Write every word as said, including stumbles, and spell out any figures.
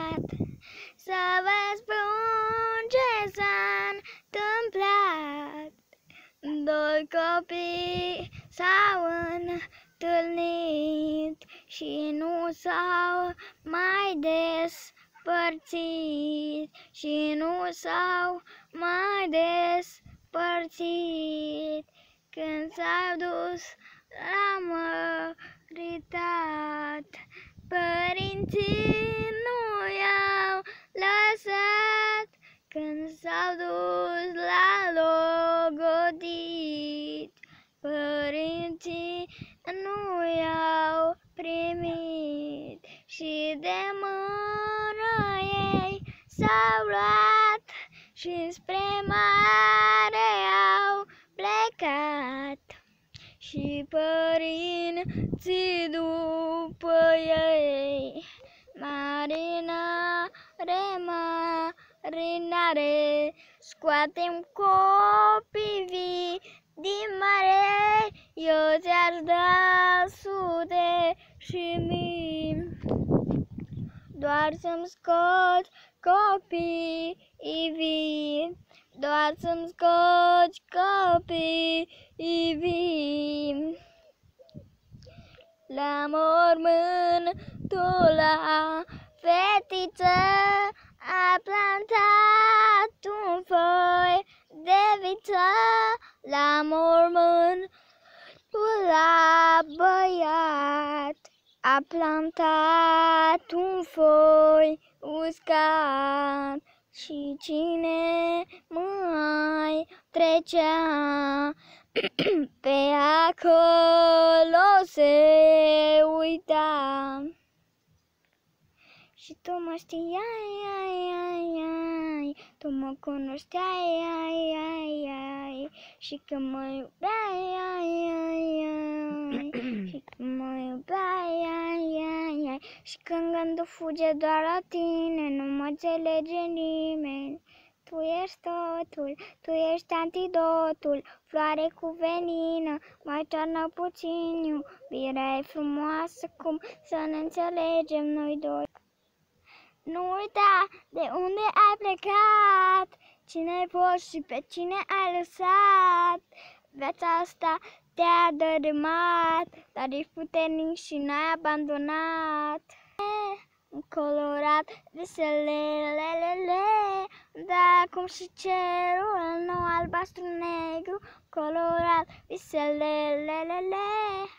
să vă spun ce s-a întâmplat. Doi copii s-au întâlnit și nu s-au mai despărțit, și nu s-au mai despărțit. Când s-au dus la măritat, părinții nu i-au lăsat. Când s-au dus la logodit, părinții nu i-au primit. Și de mână ei s-au luat și spre mare au plecat. Și părinții după ei, marinare, marinare, scoatem copii vii din mare. Eu ți-aș da sute și mii, doar să-mi scoți copii vii, doar să-mi scoți copii vii. La mormântul la fetiță a plantat un foi de viță. La mormântul la băiat a plantat un foi uscat. Și cine mai trecea pe acolo se uita. Și tu mă știai, ai, ai, ai, tu mă cunoșteai, ai, ai, ai, și că mă iubeai, ai, ai, ai, și că mă iubeai, ai, ai, ai, și când gândul fuge doar la tine, nu mă înțelege nimeni. Tu ești totul, tu ești antidotul, floare cu venină, mai toarnă puțin iubirea e frumoasă, cum să ne înțelegem noi doi. Nu uita de unde ai plecat, cine ai fost și pe cine ai lăsat. Viața asta te-a dărâmat, dar ești puternic și n-ai abandonat. Colorat viselelelele, dar acum și cerul nou albastru negru. Colorat viselelelele.